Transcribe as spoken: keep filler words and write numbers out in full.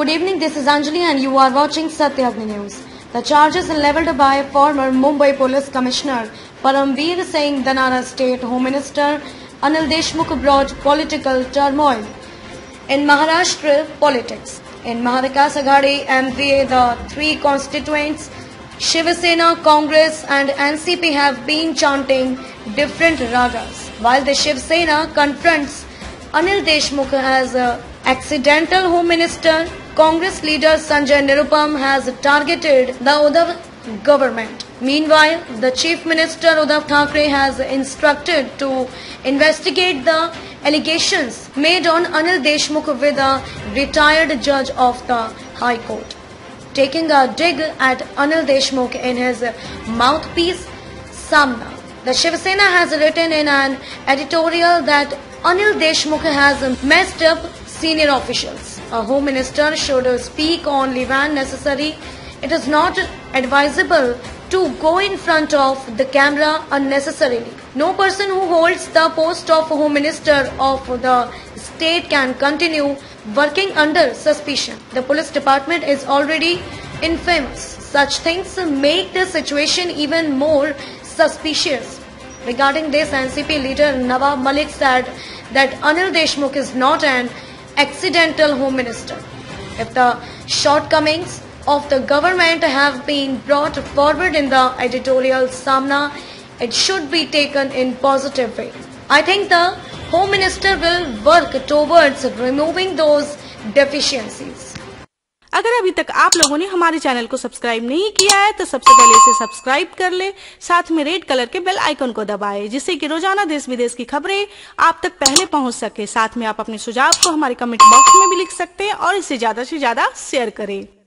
Good evening, this is Anjali and you are watching Satyagni News. The charges leveled by former Mumbai Police Commissioner Paramveer Singh Dhanara State Home Minister Anil Deshmukh brought political turmoil in Maharashtra politics. In Mahavikas Aghadi M P A, the three constituents Shiv Sena, Congress and N C P have been chanting different ragas. While the Shiv Sena confronts Anil Deshmukh as a accidental Home Minister, Congress leader Sanjay Nirupam has targeted the Uddhav government. Meanwhile, the Chief Minister Uddhav Thackeray has instructed to investigate the allegations made on Anil Deshmukh with a retired judge of the High Court. Taking a dig at Anil Deshmukh in his mouthpiece, Samna, the Shiv Sena has written in an editorial that Anil Deshmukh has messed up senior officials. A Home Minister should speak only when necessary. It is not advisable to go in front of the camera unnecessarily. No person who holds the post of Home Minister of the state can continue working under suspicion. The police department is already infamous. Such things make the situation even more suspicious. Regarding this, N C P leader Nawab Malik said that Anil Deshmukh is not an accidental Home Minister. If the shortcomings of the government have been brought forward in the editorial Samna, it should be taken in positive way. I think the Home Minister will work towards removing those deficiencies. अगर अभी तक आप लोगों ने हमारे channel को subscribe नहीं किया है तो सबसे पहले इसे सब्सक्राइब कर ले, साथ में रेड कलर के बेल आइकन को दबाएं, जिससे कि रोजाना देश विदेश की खबरें आप तक पहले पहुंच सके। साथ में आप अपने सुझाव को हमारे कमेंट बॉक्स में भी लिख सकते हैं और इसे ज्यादा से ज्यादा शेयर करें।